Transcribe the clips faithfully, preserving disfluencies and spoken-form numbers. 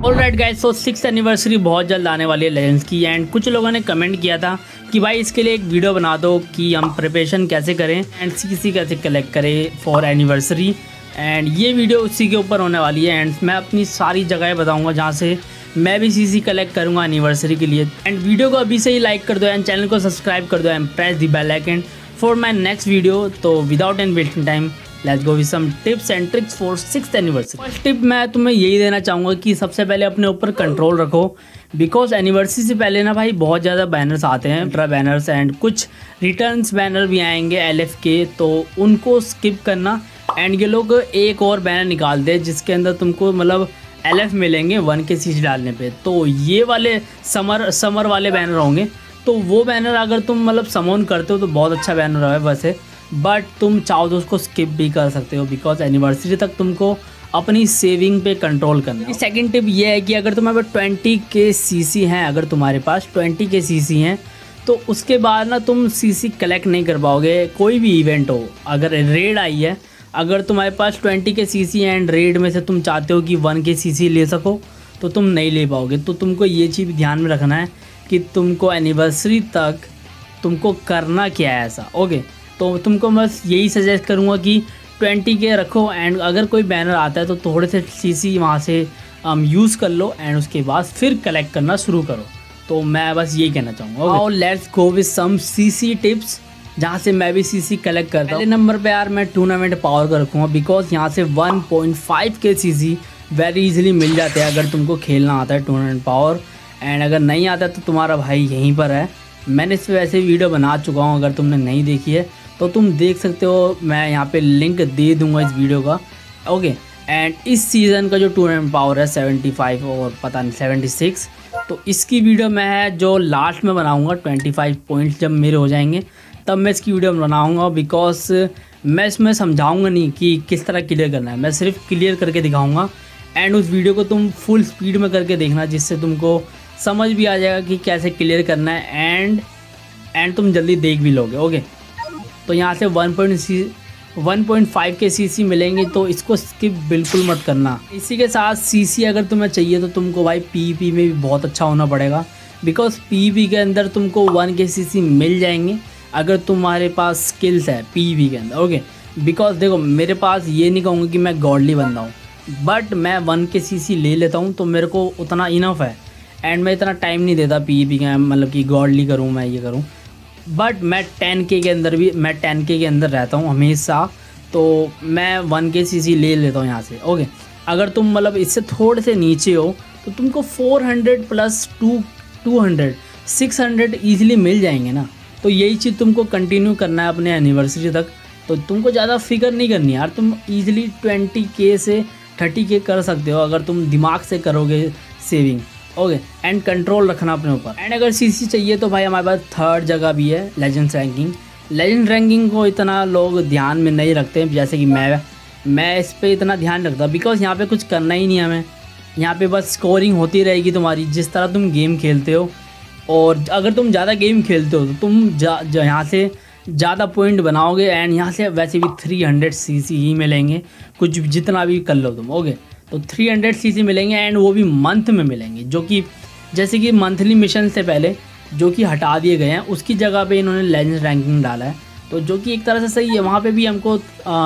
Alright guys, so six anniversary बहुत जल्द आने वाली है लेजेंड्स की। एंड कुछ लोगों ने कमेंट किया था कि भाई इसके लिए एक वीडियो बना दो कि हम प्रिपरेशन कैसे करें एंड सीसी कैसे कलेक्ट करें फॉर एनिवर्सरी। एंड ये वीडियो उसी के ऊपर होने वाली है। एंड मैं अपनी सारी जगह बताऊंगा जहाँ से मैं भी सीसी कलेक्ट करूँगा एनिवर्सरी के लिए। एंड वीडियो को अभी से ही लाइक कर दो एंड चैनल को सब्सक्राइब कर दो and press the bell icon for my next video. तो without any wasting time let's go with some tips and tricks for sixth anniversary. First tip मैं तुम्हें यही देना चाहूँगा कि सबसे पहले अपने ऊपर कंट्रोल रखो, बिकॉज एनिवर्सरी से पहले ना भाई बहुत ज़्यादा बैनर्स आते हैं, ट्रा बैनर्स एंड कुछ रिटर्न्स बैनर भी आएंगे एलएफ के, तो उनको स्किप करना। एंड ये लोग एक और बैनर निकाल दे जिसके अंदर तुमको मतलब एलएफ मिलेंगे वन के सीसी डालने पे, तो ये वाले समर समर वाले बैनर होंगे। तो वो बैनर अगर तुम मतलब समोन करते हो तो बहुत अच्छा बैनर है वैसे, बट तुम चाहो तो उसको स्किप भी कर सकते हो बिकॉज एनिवर्सरी तक तुमको अपनी सेविंग पे कंट्रोल करना है। सेकंड टिप ये है कि अगर तुम्हारे पास ट्वेंटी के सीसी हैं, अगर तुम्हारे पास ट्वेंटी के सीसी हैं तो उसके बाद ना तुम सीसी कलेक्ट नहीं कर पाओगे। कोई भी इवेंट हो, अगर रेड आई है, अगर तुम्हारे पास ट्वेंटी के सीसी एंड रेड में से तुम चाहते हो कि वन के सीसी ले सको तो तुम नहीं ले पाओगे। तो तुमको ये चीज़ ध्यान में रखना है कि तुमको एनिवर्सरी तक तुमको करना क्या है ऐसा। ओके, तो तुमको बस यही सजेस्ट करूँगा कि ट्वेंटी के रखो एंड अगर कोई बैनर आता है तो थोड़े से सीसी वहाँ से um, यूज़ कर लो एंड उसके बाद फिर कलेक्ट करना शुरू करो। तो मैं बस यही कहना चाहूँगा। और let's go with some CC tips जहाँ से मैं भी सीसी कलेक्ट करता हूँ। पहले नंबर पे यार मैं टूर्नामेंट पावर का रखूँगा बिकॉज यहाँ से वन पॉइंट फाइव के सीसी वेरी इजीली मिल जाते हैं अगर तुमको खेलना आता है टूर्नामेंट पावर। एंड अगर नहीं आता तो तुम्हारा भाई यहीं पर है, मैंने इस पर वैसे वीडियो बना चुका हूँ, अगर तुमने नहीं देखी है तो तुम देख सकते हो, मैं यहाँ पे लिंक दे दूँगा इस वीडियो का। ओके, एंड इस सीज़न का जो टूर्नामेंट पावर है सेवेंटी फाइव और पता नहीं सेवेंटी सिक्स, तो इसकी वीडियो मैं है जो लास्ट में बनाऊँगा। ट्वेंटी फाइव पॉइंट्स जब मेरे हो जाएंगे तब मैं इसकी वीडियो बनाऊँगा बिकॉज मैं इसमें समझाऊँगा नहीं कि किस तरह क्लियर करना है, मैं सिर्फ क्लियर करके दिखाऊँगा। एंड उस वीडियो को तुम फुल स्पीड में करके देखना जिससे तुमको समझ भी आ जाएगा कि कैसे क्लियर करना है एंड एंड तुम जल्दी देख भी लोगे। ओके, तो यहाँ से one point C one point five के सीसी मिलेंगे तो इसको स्किप बिल्कुल मत करना। इसी के साथ सीसी अगर तुम्हें चाहिए तो तुमको भाई पीवीपी में भी बहुत अच्छा होना पड़ेगा बिकॉज पीवीपी के अंदर तुमको वन के सीसी मिल जाएंगे अगर तुम्हारे पास स्किल्स है पीवीपी के अंदर। ओके, बिकॉज देखो मेरे पास ये नहीं कहूँगा कि मैं गॉडली बंदा हूँ, बट मैं वन के सीसी ले लेता हूँ तो मेरे को उतना इनफ है एंड मैं इतना टाइम नहीं देता पीवीपी का मतलब कि गॉडली करूँ मैं ये करूँ। बट मैं टेन के के अंदर भी मैं टेन के के अंदर रहता हूँ हमेशा, तो मैं वन के सीसी ले लेता हूँ यहाँ से। ओके, अगर तुम मतलब इससे थोड़े से नीचे हो तो तुमको four hundred plus two two hundred six hundred easily मिल जाएंगे ना। तो यही चीज़ तुमको कंटिन्यू करना है अपने एनिवर्सरी तक। तो तुमको ज़्यादा फिक्र नहीं करनी यार, तुम ईजिली ट्वेंटी के से थर्टी के कर सकते हो अगर तुम दिमाग से करोगे सेविंग। ओके, एंड कंट्रोल रखना अपने ऊपर। एंड अगर सीसी चाहिए तो भाई हमारे पास थर्ड जगह भी है लेजेंड्स रैंकिंग। लेजेंड रैंकिंग को इतना लोग ध्यान में नहीं रखते जैसे कि मैं मैं इस पर इतना ध्यान रखता बिकॉज यहाँ पे कुछ करना ही नहीं है हमें। यहाँ पे बस स्कोरिंग होती रहेगी तुम्हारी जिस तरह तुम गेम खेलते हो, और अगर तुम ज़्यादा गेम खेलते हो तो तुम जा, जा यहाँ से ज़्यादा पॉइंट बनाओगे एंड यहाँ से वैसे भी थ्री हंड्रेड सीसी ही मिलेंगे कुछ जितना भी कर लो तुम। ओके, तो थ्री हंड्रेड सीसी मिलेंगे एंड वो भी मंथ में मिलेंगे, जो कि जैसे कि मंथली मिशन से पहले जो कि हटा दिए गए हैं उसकी जगह पे इन्होंने लेजेंड रैंकिंग डाला है, तो जो कि एक तरह से सही है। वहाँ पे भी हमको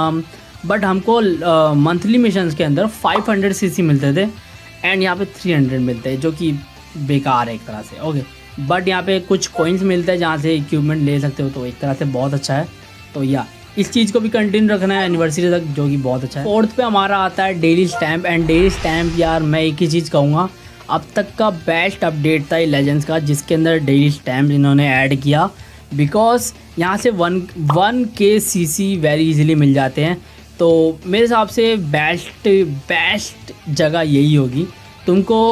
बट हमको मंथली मिशंस के अंदर फाइव हंड्रेड सीसी मिलते थे एंड यहाँ पे थ्री हंड्रेड मिलते हैं जो कि बेकार है एक तरह से। ओके, बट यहाँ पे कुछ कॉइन्स मिलते हैं जहाँ से इक्विपमेंट ले सकते हो, तो एक तरह से बहुत अच्छा है। तो या इस चीज़ को भी कंटिन्यू रखना है एनिवर्सरी तक, जो कि बहुत अच्छा है। फोर्थ पे हमारा आता है daily stamp. And daily stamp यार मैं एक ही चीज़ कहूँगा, अब तक का बेस्ट अपडेट था ये लेजेंड्स का जिसके अंदर डेली स्टैम्प इन्होंने ऐड किया बिकॉज यहाँ से वन वन के सी सी वेरी इजीली मिल जाते हैं। तो मेरे हिसाब से बेस्ट बेस्ट जगह यही होगी। तुमको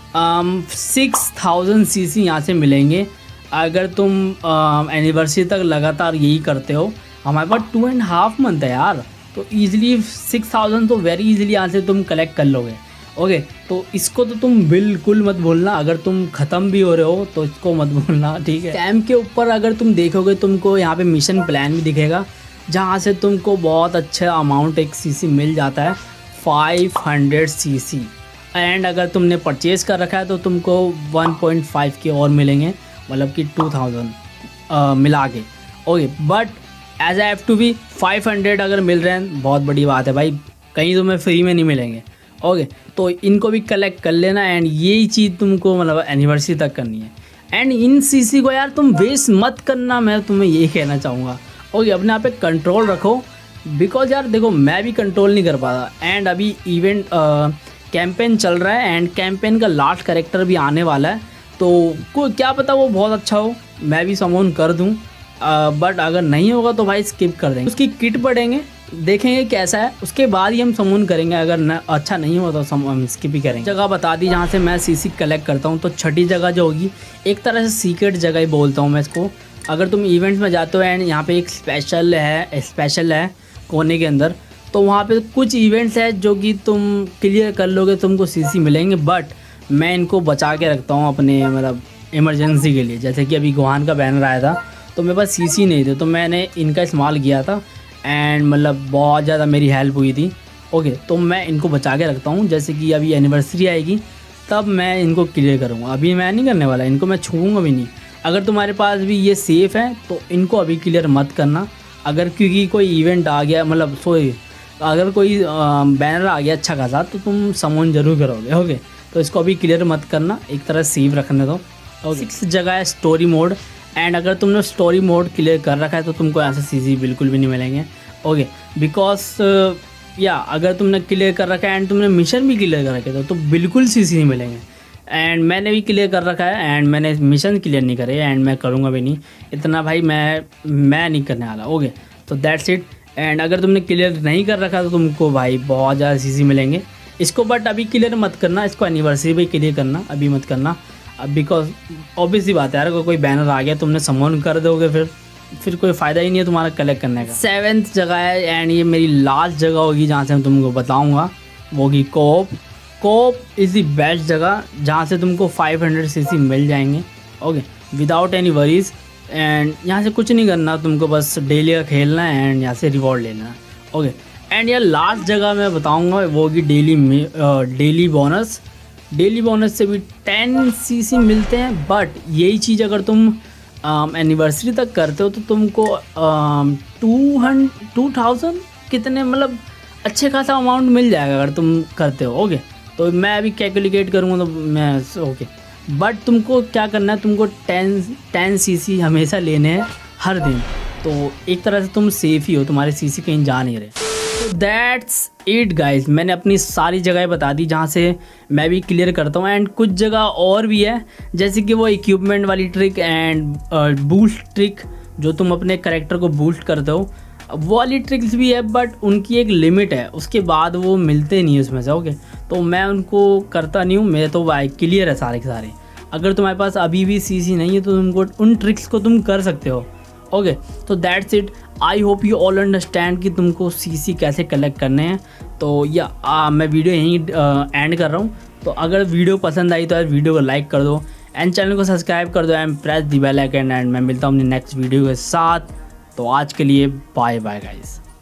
सिक्स थाउजेंड सी सी यहाँ से मिलेंगे अगर तुम एनिवर्सरी तक लगातार यही करते हो। हमारे पास टू एंड हाफ मंथ है यार, तो ईजिली सिक्स थाउजेंड तो वेरी इजीली यहाँ से तुम कलेक्ट कर लोगे। ओके, तो इसको तो तुम बिल्कुल मत भूलना, अगर तुम ख़त्म भी हो रहे हो तो इसको मत भूलना, ठीक है। स्टैम के ऊपर अगर तुम देखोगे तुमको यहाँ पे मिशन प्लान भी दिखेगा जहाँ से तुमको बहुत अच्छा अमाउंट एक सीसी मिल जाता है, फाइव हंड्रेड सीसी। एंड अगर तुमने परचेज़ कर रखा है तो तुमको वन पॉइंट फाइव के और मिलेंगे, मतलब कि टू थाउजेंड मिला के। Okay, but as I have to be five hundred अगर मिल रहे हैं बहुत बड़ी बात है भाई, कहीं तुम्हें फ्री में नहीं मिलेंगे। ओके, तो इनको भी कलेक्ट कर लेना एंड यही चीज़ तुमको मतलब एनिवर्सरी तक करनी है। एंड इन सीसी को यार तुम वेस्ट मत करना, मैं तुम्हें यही कहना चाहूँगा। ओके, अपने आप पे कंट्रोल रखो, बिकॉज यार देखो मैं भी कंट्रोल नहीं कर पाता। एंड अभी इवेंट कैंपेन चल रहा है एंड कैंपेन का लास्ट कैरेक्टर भी आने वाला है, तो को क्या पता वो बहुत अच्छा हो, मैं भी समोन कर दूँ, बट अगर नहीं होगा तो भाई स्किप कर देंगे। उसकी किट पढ़ेंगे, देखेंगे कैसा है, उसके बाद ही हम समून करेंगे। अगर न, अच्छा नहीं हो तो हम स्किप ही करेंगे। जगह बता दी जहाँ से मैं सीसी कलेक्ट करता हूँ। तो छठी जगह जो होगी एक तरह से सीक्रेट जगह ही बोलता हूँ मैं इसको। अगर तुम इवेंट्स में जाते हो एंड यहाँ पे एक स्पेशल है स्पेशल है कोने के अंदर, तो वहाँ पे कुछ इवेंट्स है जो कि तुम क्लियर कर लोगे तुमको सीसी मिलेंगे, बट मैं इनको बचा के रखता हूँ अपने मतलब इमरजेंसी के लिए। जैसे कि अभी गोहान का बैनर आया था तो मेरे पास सीसी नहीं थे, तो मैंने इनका इस्तेमाल किया था एंड मतलब बहुत ज़्यादा मेरी हेल्प हुई थी। ओके, तो मैं इनको बचा के रखता हूँ। जैसे कि अभी एनिवर्सरी आएगी तब मैं इनको क्लियर करूँगा, अभी मैं नहीं करने वाला, इनको मैं छूऊंगा भी नहीं। अगर तुम्हारे पास भी ये सेफ़ है तो इनको अभी क्लियर मत करना। अगर क्योंकि कोई इवेंट आ गया, मतलब सोए अगर कोई बैनर आ गया अच्छा खासा, तो तुम समोन जरूर करोगे। ओके, तो इसको अभी क्लियर मत करना, एक तरह सेव रखने दो। और सिक्स जगह है स्टोरी मोड, एंड अगर तुमने स्टोरी मोड क्लियर कर रखा है तो तुमको ऐसे सीसी बिल्कुल भी नहीं मिलेंगे। ओके, बिकॉज या अगर तुमने क्लियर कर रखा है एंड तुमने मिशन भी क्लियर कर रखे तो, तो बिल्कुल सीसी नहीं मिलेंगे। एंड मैंने भी क्लियर कर रखा है एंड मैंने मिशन क्लियर नहीं करे एंड मैं करूँगा भी नहीं इतना भाई, मैं मैं नहीं करने वाला। ओके, तो दैट्स इट। एंड अगर तुमने क्लियर नहीं कर रखा तो तुमको भाई बहुत ज़्यादा सीसी मिलेंगे इसको, बट अभी क्लियर मत करना, इसको एनिवर्सरी भी क्लियर करना, अभी मत करना। बिकॉज ऑब्वियस ही बात है यार, अगर कोई बैनर आ गया तुमने समोन कर दोगे फिर फिर कोई फ़ायदा ही नहीं है तुम्हारा कलेक्ट करने का। सेवेंथ जगह है एंड ये मेरी लास्ट जगह होगी जहाँ से मैं तुमको बताऊँगा, वो होगी cope. Cope is the best जगह जहाँ से तुमको फाइव हंड्रेड सीसी मिल जाएंगे। Okay, without any worries. And यहाँ से कुछ नहीं करना तुमको, बस डेली का खेलना है एंड यहाँ से रिवॉर्ड लेना है। ओके, एंड यार लास्ट जगह मैं बताऊँगा वो होगी daily daily bonus. Daily bonus से भी टेन सीसी मिलते हैं, बट यही चीज़ अगर तुम एनिवर्सरी um, तक करते हो तो तुमको टू हंड टू थाउजेंड कितने मतलब अच्छे खासा अमाउंट मिल जाएगा अगर तुम करते हो। ओके, तो मैं अभी कैलकुलेट करूँगा तो मैं ओके, बट तुमको क्या करना है, तुमको टेन टेन सीसी हमेशा लेने हैं हर दिन, तो एक तरह से तुम सेफ़ ही हो, तुम्हारे सीसी कहीं जा नहीं रहे। तो दैट्स इट गाइस, मैंने अपनी सारी जगह बता दी जहाँ से मैं भी क्लियर करता हूँ। एंड कुछ जगह और भी है जैसे कि वो इक्विपमेंट वाली ट्रिक एंड बूस्ट ट्रिक जो तुम अपने कैरेक्टर को बूस्ट करते हो, वो वाली ट्रिक्स भी है, बट उनकी एक लिमिट है, उसके बाद वो मिलते नहीं है उसमें से। ओके, तो मैं उनको करता नहीं हूँ, मेरे तो भाई क्लियर है सारे के सारे। अगर तुम्हारे पास अभी भी सीसी नहीं है तो तुमको उन ट्रिक्स को तुम कर सकते हो। ओके, तो that's it. I hope you all understand कि तुमको सीसी कैसे कलेक्ट करने हैं। तो या आ, मैं वीडियो यहीं एंड कर रहा हूँ। तो अगर वीडियो पसंद आई तो यार वीडियो को लाइक कर दो एंड चैनल को सब्सक्राइब कर दो and press the bell icon. And मैं मिलता हूँ अपनी नेक्स्ट वीडियो के साथ। तो आज के लिए बाय बाय गाइस।